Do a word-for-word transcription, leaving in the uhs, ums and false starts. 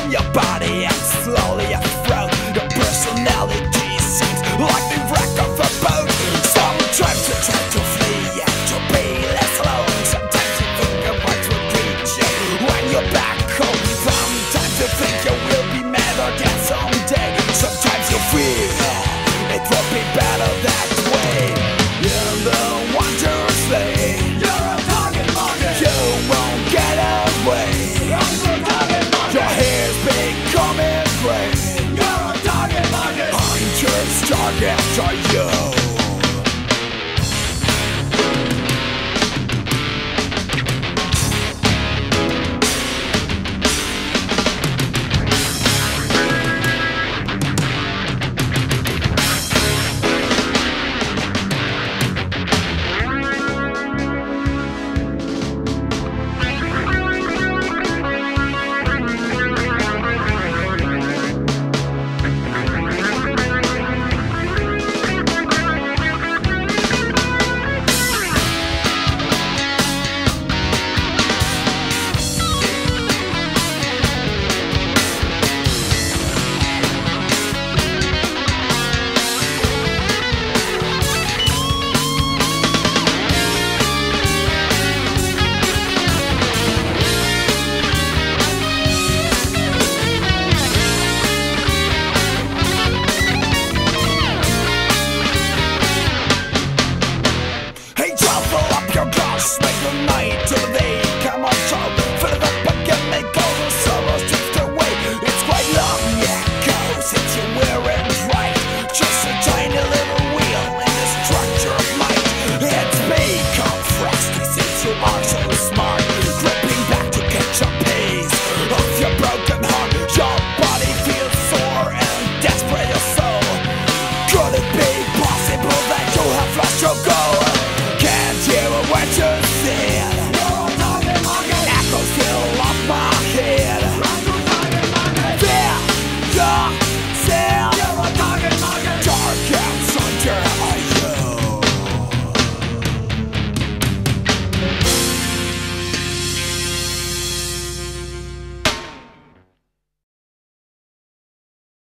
your body and slowly your throat. Your personality seems like the wreck of a boat. Sometimes you try to flee and to be less alone. Sometimes you think your voice will greet you when you're back home. Sometimes you think you will be mad again someday. Sometimes you feel it will be better that way. In the wondrous lane, You're a target market. you won't get away. You're a target market. Your hair's becoming gray. You're a target market. I'm just target,